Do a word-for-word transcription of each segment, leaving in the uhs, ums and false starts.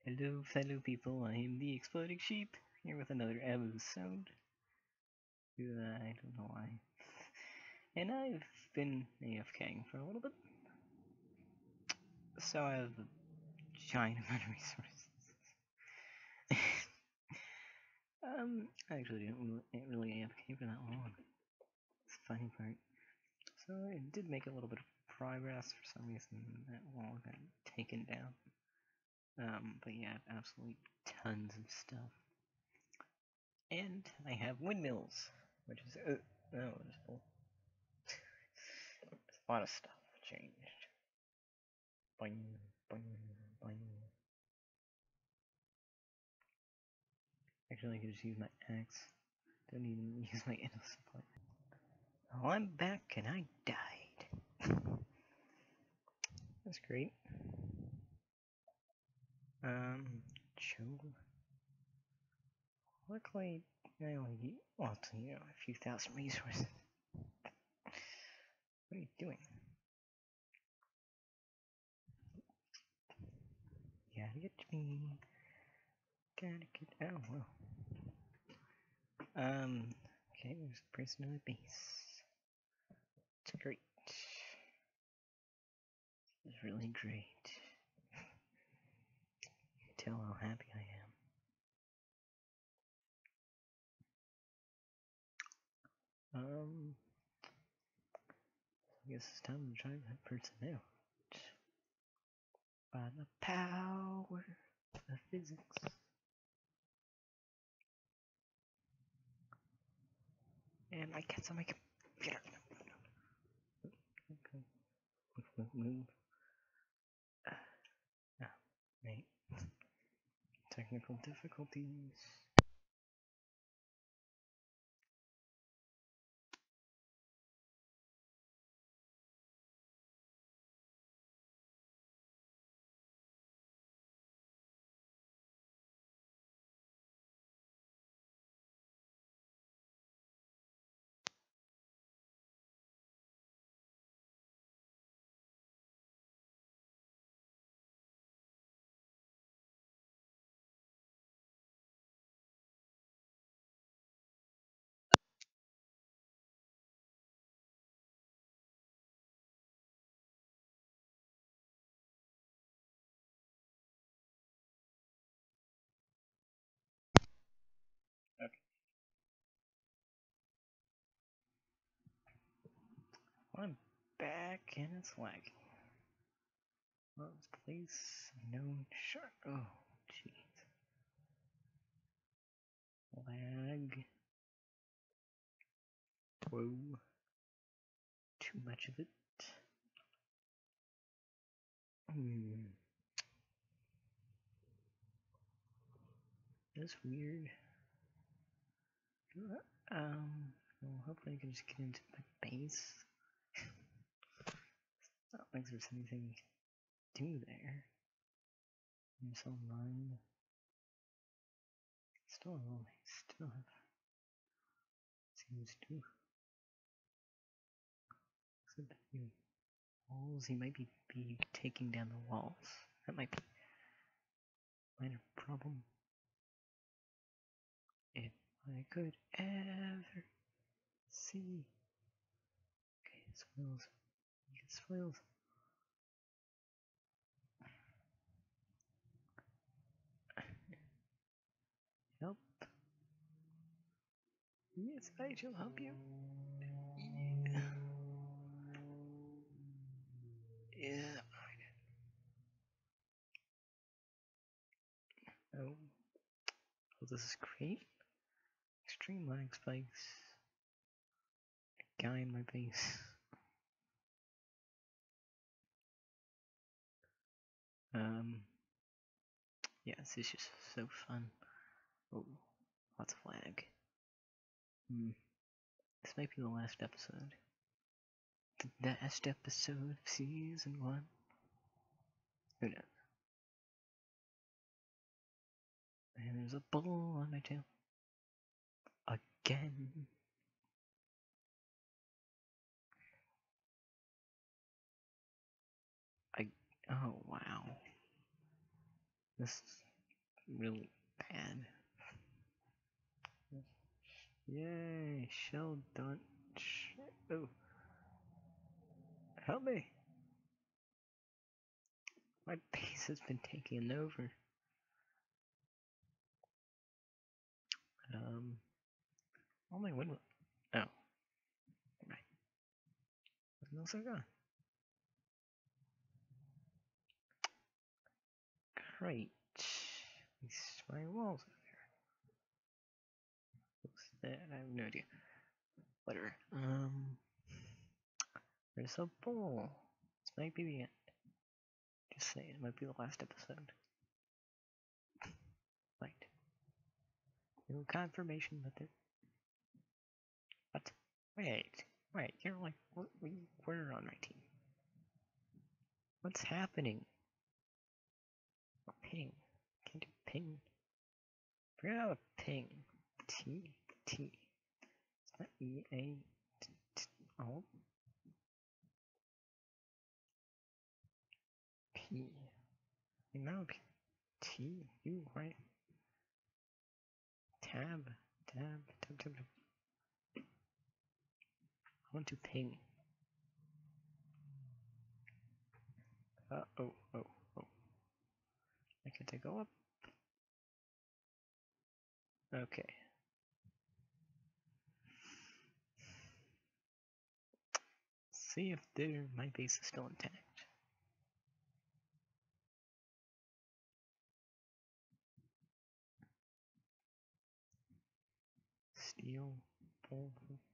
Hello, fellow people. I am the Exploding Sheep here with another episode. Uh, I don't know why. And I've been AFKing for a little bit, so I have a giant amount of resources. um, I actually didn't really, didn't really AFK for that long. It's the funny part. So I did make a little bit of progress. For some reason, that wall got taken down. Um, but yeah, I have absolutely tons of stuff. And I have windmills, which is uh, oh, that's cool. A lot of stuff changed. Boing, boing, boing. Actually, I could just use my axe. Don't even use my innocent point. Oh, I'm back and I died. That's great. Um, chill. Luckily, I only, well, you know, a few thousand resources. What are you doing? Gotta get me. Gotta get. Oh, well. Um, okay, there's a person in the base. It's great. It's really great. You can tell how happy I am. Um, I guess it's time to try that person out. By the power of physics. And my cat's on my computer. Okay. Move, move, move. Uh, oh, right. Technical difficulties. Okay. Well, I'm back and it's lagging. Well, this place, known shark. Oh, jeez. Lag. Whoa. Too much of it. Hmm. That's weird. Um, well, hopefully I can just get into my base. Not like there's anything to do there. There's online. Still, still have. Seems to. Looks like the walls. He might be, be taking down the walls. That might be a minor problem. If I could ever see. Okay, spoils. You get spoils. Help. Yes, I shall help you. Yeah. Yeah. Oh. Oh, this is great. Extreme lag spikes. A guy in my base. Um. Yeah, this is just so fun. Oh, lots of lag. Hmm. This might be the last episode. The last episode of season one. Who knows? And there's a bull on my tail. Again. I. Oh, wow. This really bad. Yay, shell done. Oh, help me! My base has been taken over. Um, all my wind. Oh, right. Nothing else I got. Great. These my walls over there. What's that? I have no idea. Whatever. Um, there's a bowl. This might be the end. Just saying, it might be the last episode. Right. No confirmation, but there. What? Wait, wait, you're like, we're on my team. What's happening? Ping. Can't do ping. Forget how to ping. T, T. It's not E, A, T, T, O. P. And that would be T, U, right? Tab, tab, tab, tab, tab. I want to ping. Uh oh, oh, oh. I can take go up. Okay. See if there my base is still intact. Steel, pole.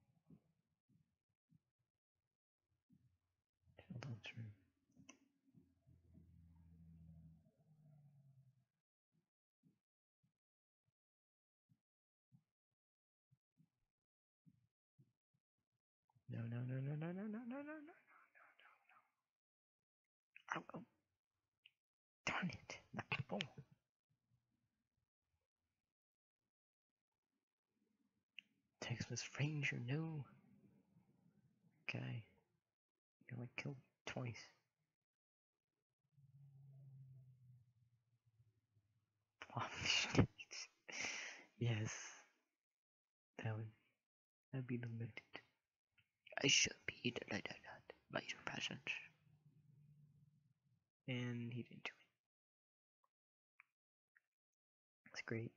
Hold on, true. No, no, no, no, no, no, no, no, no, no, no, no, no. Oh, oh. Darn it. Not the ball. Texas Ranger, no. Guy. You like killed twice. Yes. That would that'd be limited. I should be delighted by your presence. And he didn't do it. That's great.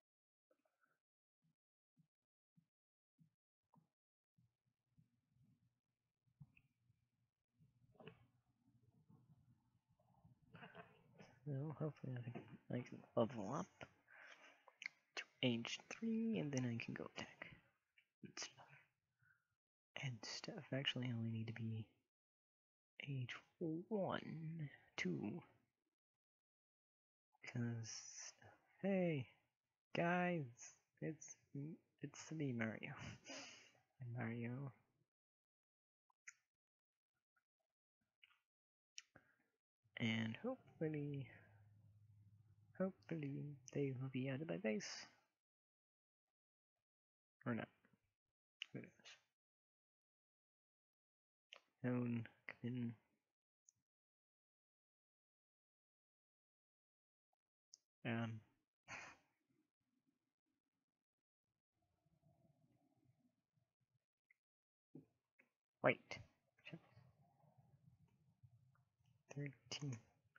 So hopefully I can, I can level up to age three and then I can go attack and stuff. And stuff. Actually I only need to be age one, two. Because hey guys, it's it's me, Mario. Mario. And hopefully hopefully they will be out of my base. Or not. Who knows? Known, come in. Um, wait. thirteen.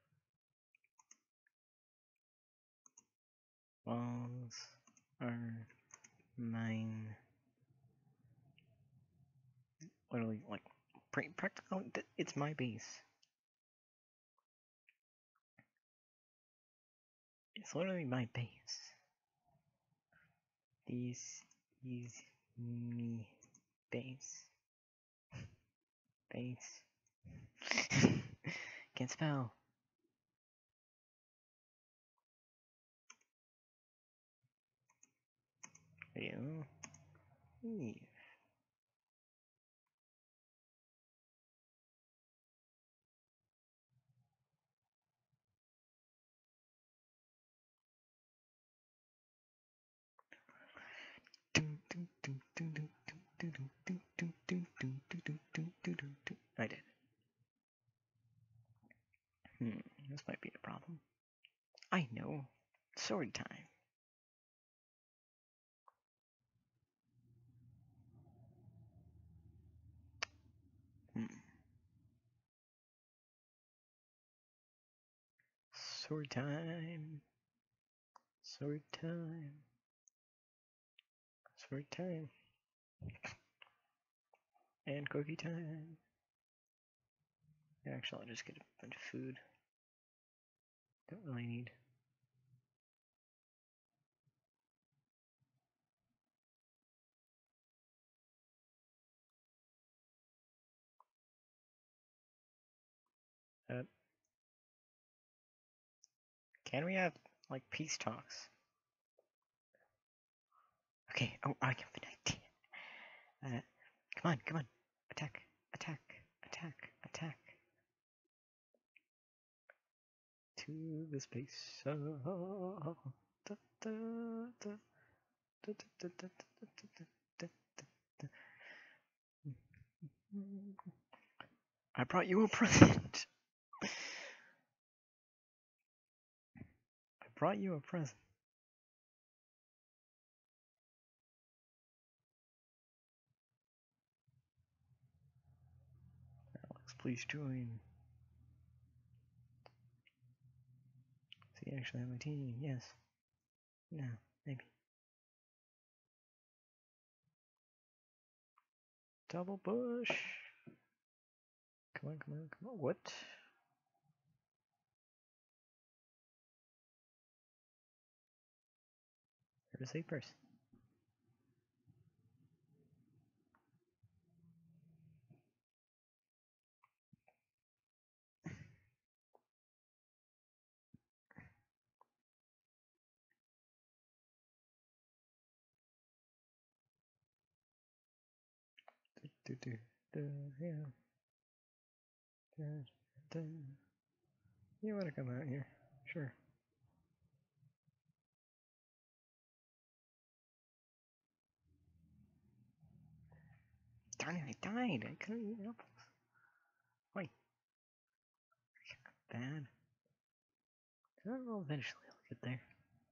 Walls are mine. Literally, like, practically, it's my base. It's literally my base. This is me base. Base. Can't spell. You leave. I did. Hmm, this might be a problem. I know. Sword time. Hmm. Sword time. Sword time. Sword time. And cookie time. Actually, I'll just get a bunch of food. Don't really need. Uh, can we have, like, peace talks? Okay, oh, I have an idea. Uh, come on, come on. Attack, attack, attack, attack. To the space. Oh, da, da, da, da, da, da, da, da, I brought you a present. I brought you a present. Alex, please join. See, I actually have my team. Yes. No, maybe. Double bush. Come on, come on, come on. What? There's a person. Do, do, do, yeah. Da, da. You wanna come out here? Sure. Darn it, I died. I couldn't eat apples. Wait. Bad. Oh, eventually I'll get there.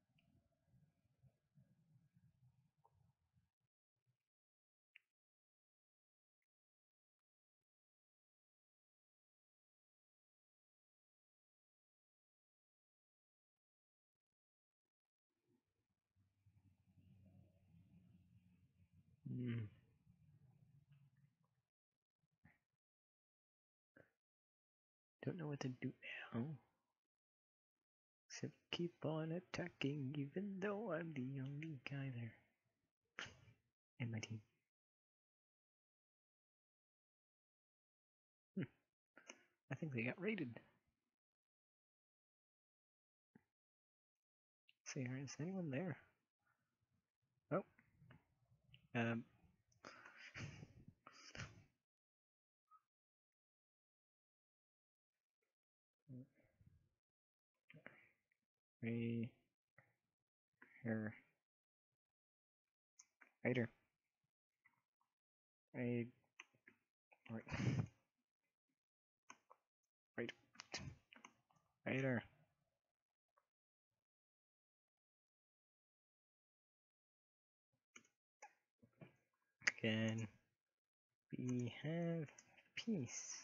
Hmm. Don't know what to do now. Except keep on attacking, even though I'm the only guy there. In my team. Hmm. I think they got raided. See, is anyone there? Oh. Um. We. Here. Raider. Raid. Right. Right. Raider. Can we have peace?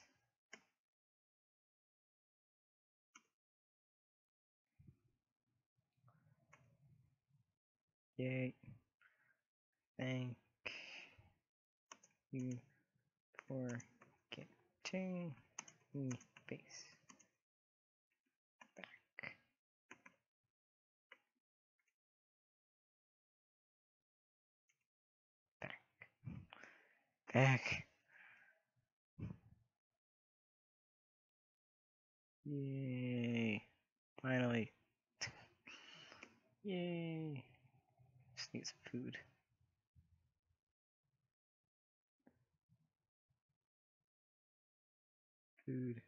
Yay. Thank you for getting me base back. Back. Back. Yay. Finally. Yay. Just need some food. Food.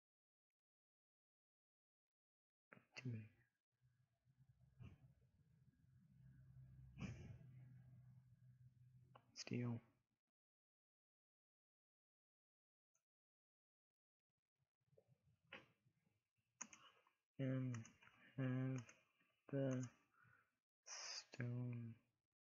Too many. Steel. And have the stone.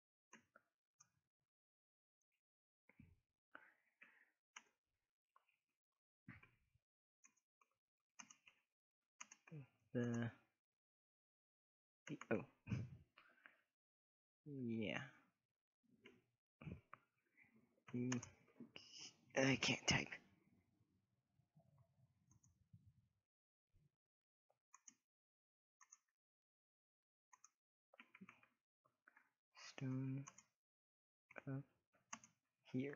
The, the oh yeah. Mm, I can't type. Stone up here.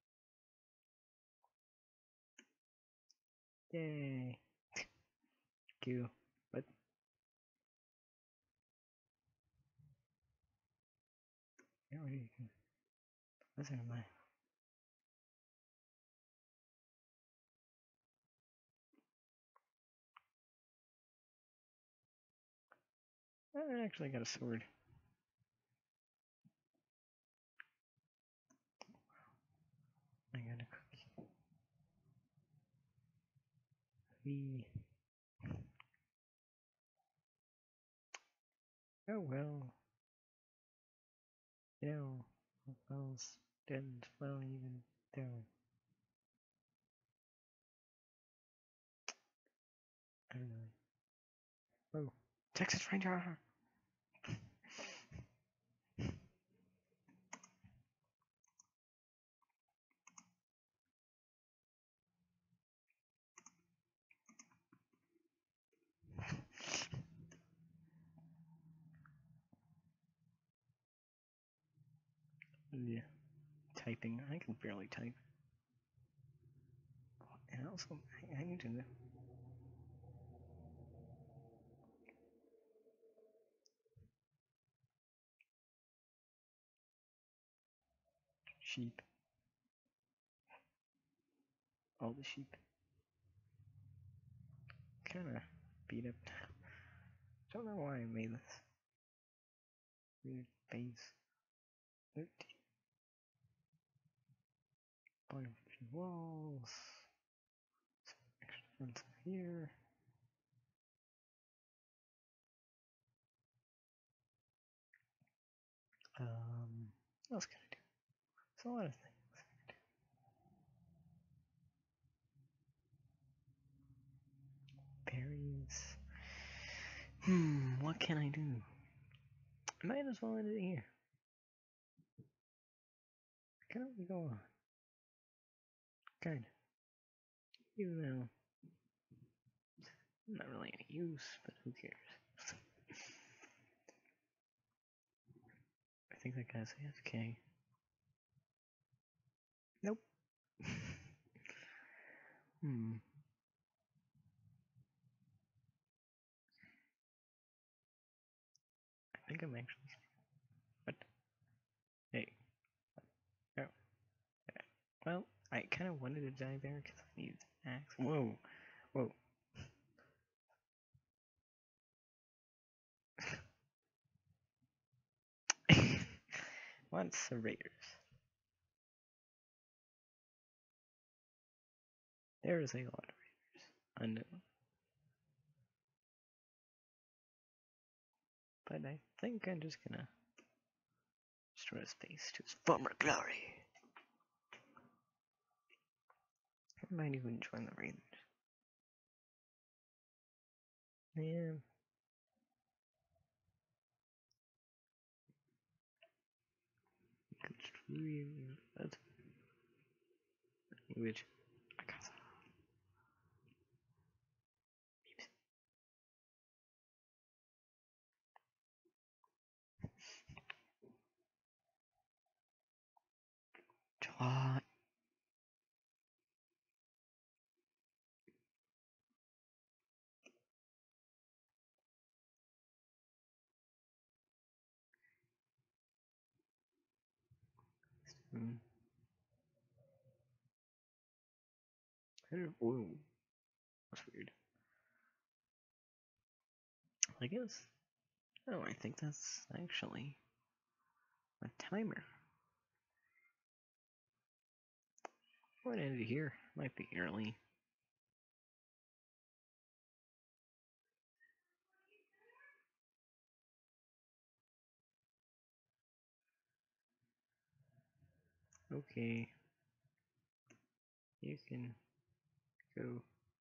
Yay. Q. What? Yeah, what are you doing? What's in my? I actually got a sword. I got a cookie. The oh well. You know, wells didn't well even though. I don't know. Oh, Texas Ranger. Yeah, typing. I can barely type. And also, I, I need to know. Sheep. All the sheep. Kinda beat up now. Don't know why I made this weird face. thirteen. Buy a few walls. Some extra fence here. Um, what else can I do? There's a lot of things. Berries. Hmm, what can I do? I might as well end it here. Can we go on? Kind of. Even though not really any use, but who cares? I think that guy's A F K. Nope. Hmm. I think I'm actually. What? Hey. Oh. Yeah. Well, I kind of wanted to die there because I needed an axe. Whoa. Whoa. What's the raiders? There's a lot of raiders. Unknown. But I think I'm just gonna destroy his face to his former glory. I might even join the raiders. Yeah. Construing. That's language. July. Hmm. Whoa. That's weird. I guess. Oh, I think that's actually a timer. I'm gonna end it here. Might be early. Okay. You can go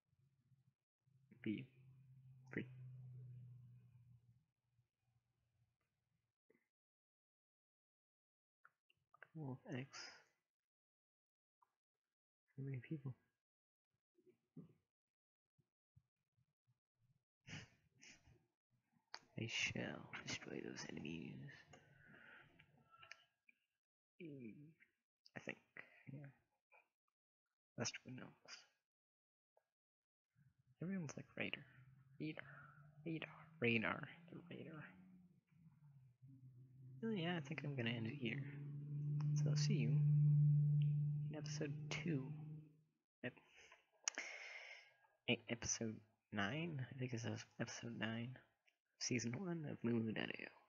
be free. Wolf X. How many people? I shall destroy those enemies. I think, yeah. That's true, no. Everyone's like radar. Radar. Radar. Radar. The radar. Oh yeah, I think I'm gonna end it here. So I'll see you in episode two. Ep episode nine? I think it's episode nine. Season one of Moo Moo Daddy.